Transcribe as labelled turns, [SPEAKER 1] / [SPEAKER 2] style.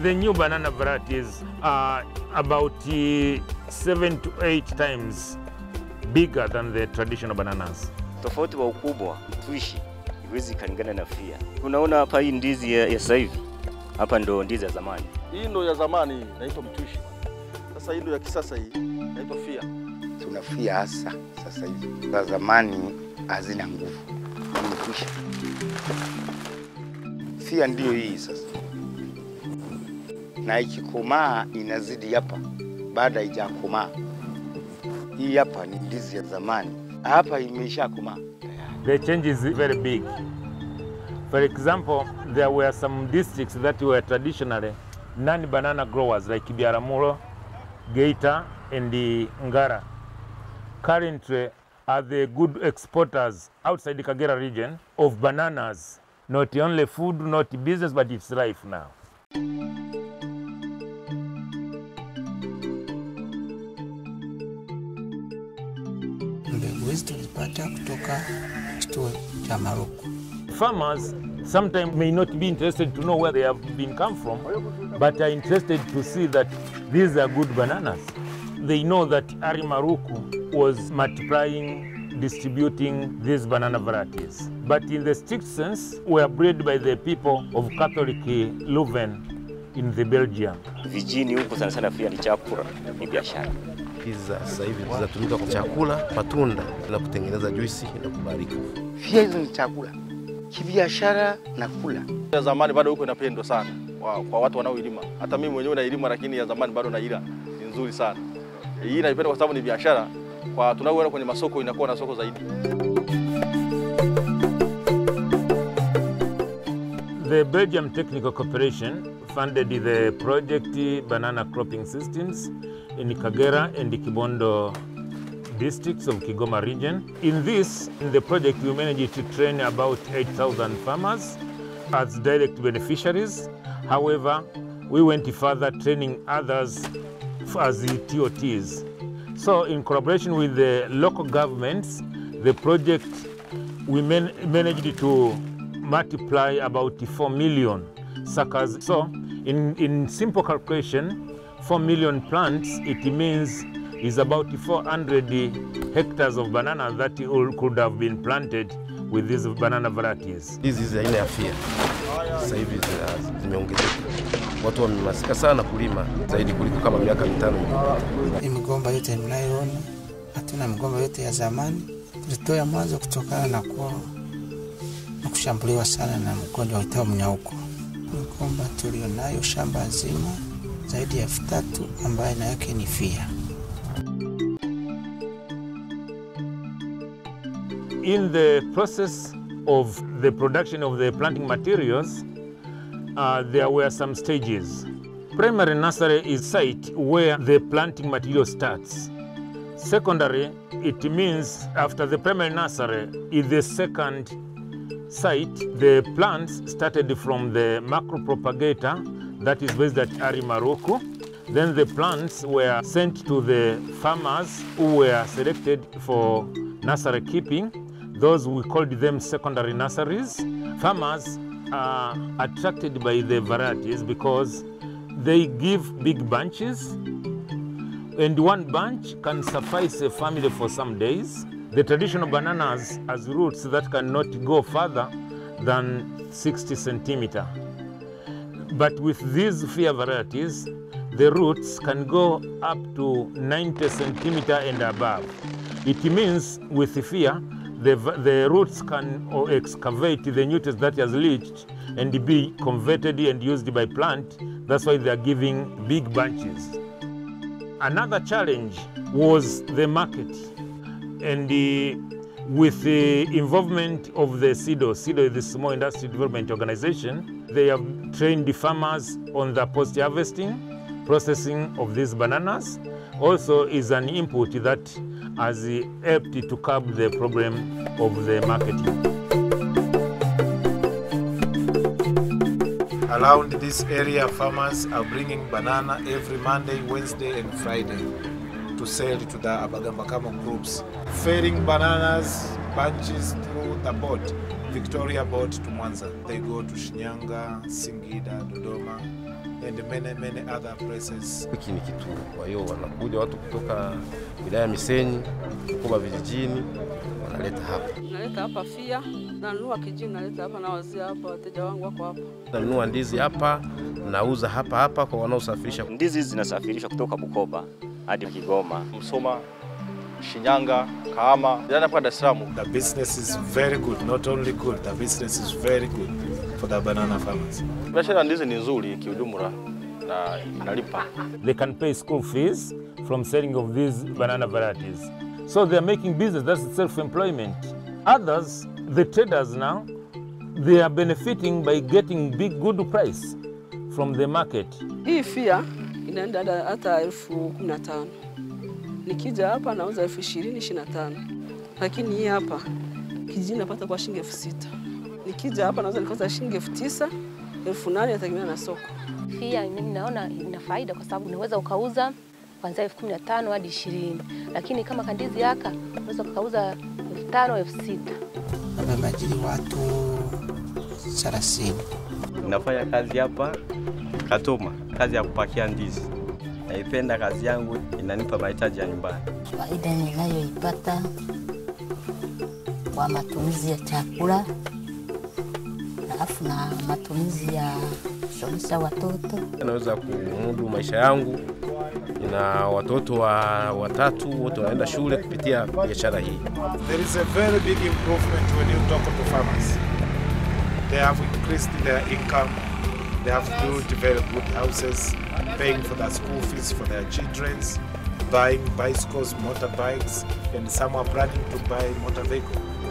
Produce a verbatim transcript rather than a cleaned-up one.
[SPEAKER 1] the new banana varieties are about uh, seven to eight times bigger than the traditional bananas.
[SPEAKER 2] Tofauti wa ukubwa tuishi iwezi kalingana na fia. Unaona hapa hii ndizi ya, ya sasa hivi. Hapa ndo ndizi ya zamani.
[SPEAKER 3] Hii ndo ya zamani inaitwa mtuishi. Sasa hii ndo ya kisasa hii inaitwa fia.
[SPEAKER 4] Tuna fia hasa sasa hivi. Za zamani hazina nguvu. Mtuishi. Fia ndio hii sasa. Na ikikomaa inazidi hapa baada haijakomaa. Hii hapa ni ndizi ya zamani. Hapa imeshakomaa.
[SPEAKER 1] The change is very big. For example, there were some districts that were traditionally non-banana growers like Biaramuro, Geita, and the Ngara. Currently are the good exporters outside the Kagera region of bananas. Not only food, not business, but it's life now.
[SPEAKER 5] Mbegu hizi tulipata kutoka kituo cha Maruku.
[SPEAKER 1] Farmers sometimes may not be interested to know where they have been come from, but are interested to see that these are good bananas. They know that Ari Maruku was multiplying, distributing these banana varieties. But in the strict sense, were bred by the people of Catholic Leuven in the Belgium.
[SPEAKER 2] Vijini huko sana sana fia ni chakula, ni biashara.
[SPEAKER 6] Hizi sasa hivi zinatumika kwa chakula, matunda na kutengeneza juisi na kubarika.
[SPEAKER 4] Fia hizo ni chakula, kibiashara na kula.
[SPEAKER 3] Ya zamani bado huko inapendwa sana kwa, kwa watu wanaoilima. Hata mimi mwenyewe nailima, lakini ya zamani bado naila. Ni nzuri sana. Hii naipenda kwa sababu ni biashara. Kwa tunaoenda kwenye masoko inakuwa na soko zaidi.
[SPEAKER 1] The Belgium Technical Corporation funded the project Banana Cropping Systems in Kagera and the Kibondo districts of Kigoma region. In this, in the project, we managed to train about eight thousand farmers as direct beneficiaries. However, we went further, training others as the T O Ts. So, in collaboration with the local governments, the project, we man managed to multiply about four million suckers. So, in, in simple calculation, four million plants, it means is about four hundred hectares of banana that could have been planted with these banana varieties.
[SPEAKER 6] Hizi hizi aina ya fia sasa hivi zimeongezeka. Watu wamemasika sana kulima zaidi kuliko kama miaka mitano iliyopita.
[SPEAKER 5] Hii migomba yote mnayoona, hatuna migomba yote ya zamani. Tulitoa mwanzo kutokana na kwa na kushambuliwa sana na mgonjwa uitao mnyauko. Migomba tulionayo shamba nzima zaidi ya elfu tatu ambayo na yake ni fia.
[SPEAKER 1] In the process of the production of the planting materials, uh, there were some stages. Primary nursery is site where the planting material starts. Secondary, it means after the primary nursery is the second site. The plants started from the macro propagator that is based at Ari Maruku. Then the plants were sent to the farmers who were selected for nursery keeping. Those we called them secondary nurseries. Farmers are attracted by the varieties because they give big bunches, and one bunch can suffice a family for some days. The traditional bananas has roots that cannot go further than sixty centimeters. But with these fia varieties, the roots can go up to ninety centimeters and above. It means with the fia, the, the roots can excavate the nutrients that has leached and be converted and used by plant. That's why they are giving big bunches. Another challenge was the market. And the, with the involvement of the S I D O, S I D O is the Small Industry Development Organization, they have trained the farmers on the post-harvesting, processing of these bananas. Also is an input that has helped to curb the problem of the marketing.
[SPEAKER 7] Around this area, farmers are bringing banana every Monday, Wednesday, and Friday to sell to the Abagambakamo groups, ferrying bananas, bunches through the boat, Victoria boat to Mwanza. They go to Shinyanga, Singida, Dodoma, and many, many other places.
[SPEAKER 6] Hiki ni kituo, kwa hiyo wanakuja watu kutoka wilaya Misenyi, Bukoba vijijini, wanaleta hapa.
[SPEAKER 8] Naleta hapa Fia, nanunua kijini, naleta hapa na wazia hapa, wateja wangu wako hapa.
[SPEAKER 6] Nanunua ndizi hapa, nauza hapa hapa kwa wanaosafirisha.
[SPEAKER 2] Ndizi zinasafirishwa kutoka Bukoba hadi Kigoma,
[SPEAKER 3] Msoma, Shinyanga, Kahama, yani hapa Dar es Salaam.
[SPEAKER 7] The business is very good, not only good, the business is very good for the banana farmers.
[SPEAKER 3] Biashara ndizi ni nzuri kiujumla na inalipa.
[SPEAKER 1] They can pay school fees from selling of these banana varieties. So they are making business, that's self-employment. Others, the traders now, they are benefiting by getting big good price from the market.
[SPEAKER 8] Hii Fia inaenda hata elfu kumi na tano. Nikija hapa nauza elfu ishirini, ishirini na tano. Lakini hii hapa kijini napata kwa shilingi elfu sita. Nikija hapa nauza nikosa shilingi elfu tisa, elfu nane yategemea na soko.
[SPEAKER 9] Fia ninaona ina faida kwa sababu unaweza ukauza kuanzia elfu kumi na tano hadi ishirini. Lakini kama kandizi yaka unaweza ukauza elfu tano, elfu sita.
[SPEAKER 5] Wamemajiri watu thelathini.
[SPEAKER 10] Nafanya kazi hapa Katoma, kazi ya kupakia ndizi. Naipenda kazi yangu, inanipa mahitaji ya nyumbani.
[SPEAKER 11] Faida ninayoipata kwa matumizi ya chakula, alafu na matumizi ya kusomesha watoto.
[SPEAKER 6] Naweza kumudu maisha yangu. Nina watoto wa watatu, wote wanaenda shule kupitia biashara hii.
[SPEAKER 7] There is a very big improvement when you talk to farmers. They have increased their income. They have built very good houses, paying for their school fees for their children, buying bicycles, motorbikes, and some are planning to buy motor vehicles.